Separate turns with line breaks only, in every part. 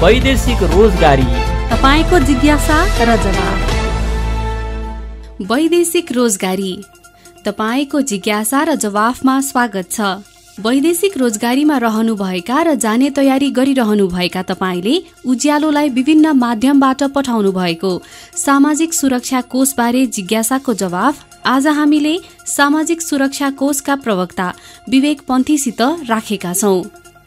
वैदेशिक रोजगारी,
तपाईको जिज्ञासा र जवाफ। वैदेशिक रोजगारी, तपाईको जिज्ञासा र जवाफमा स्वागत छ। वैदेशिक रोजगारीमा रहनुभएका र जाने तयारी गरिरहनु भएका तपाईले उज्यालोलाई विभिन्न माध्यमबाट पठाउनु भएको सामाजिक सुरक्षा कोषबारे जिज्ञासाको जवाफ आज हामीले सामाजिक सुरक्षा कोषका प्रवक्ता विवेक पन्थीसित राखेका छौं।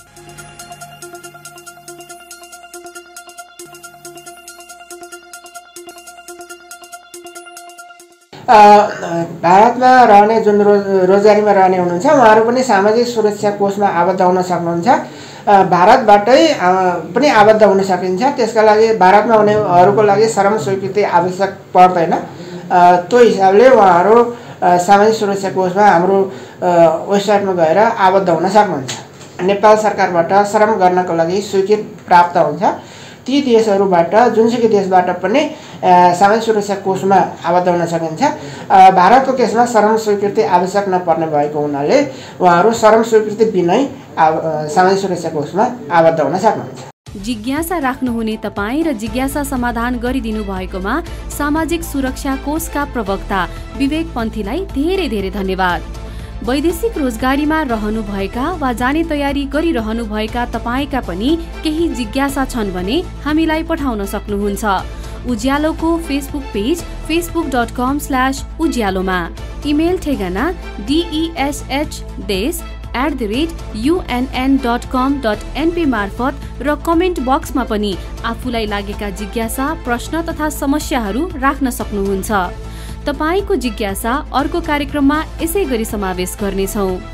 भारतमा रहने जुन रोजगारीमा रहने हुनुहुन्छ उहाँहरू पनि सामाजिक सुरक्षा कोषमा आबद्ध हुन सक्नुहुन्छ। भारतबाटै पनि आबद्ध हुन सकिन्छ। त्यसका लागि भारतमा हुनेहरूको लागि श्रम स्वीकृति आवश्यक पर्दैन। त्यो हिसाबले उहाँहरू सामाजिक सुरक्षा कोषमा हाम्रो वेबसाइटमा गएर आबद्ध हुन सक्नुहुन्छ। नेपाल सरकारबाट श्रम गर्नको लागि स्वीकृति प्राप्त हुन्छ। ती देशहरूबाट जुनसुकै देशबाट पनि सामाजिक सुरक्षा कोषमा आबद्ध हुन सकिन्छ। भारतको केसमा श्रम स्वीकृति आवश्यक नपर्ने भएको हुनाले उहाँहरू श्रम स्वीकृति बिनै सामाजिक सुरक्षा कोषमा आबद्ध हुन सक्नुहुन्छ।
जिज्ञासा राख्नुहुने तपाईँ र जिज्ञासा समाधान गरिदिनु भएकोमा सामाजिक सुरक्षा कोषका प्रवक्ता विवेक पन्थीलाई धेरै धेरै धन्यवाद। वैदेशिक रोजगारीमा रहनुभएका वा जाने तयारी गरिरहनु भएका तपाईका पनि केही जिज्ञासा छन् भने हामीलाई पठाउन सक्नुहुन्छ। उज्यालोको फेसबुक पेज facebook.com/उज्यालोमा, इमेल ठेगाना desh@unn.com.np मार्फत र कमेन्ट बक्समा पनि आफूलाई लागेका जिज्ञासा, प्रश्न तथा समस्याहरू राख्न सक्नुहुन्छ। तपाईको जिज्ञासा अर्को कार्यक्रममा यसै गरी समावेश गर्नेछौं।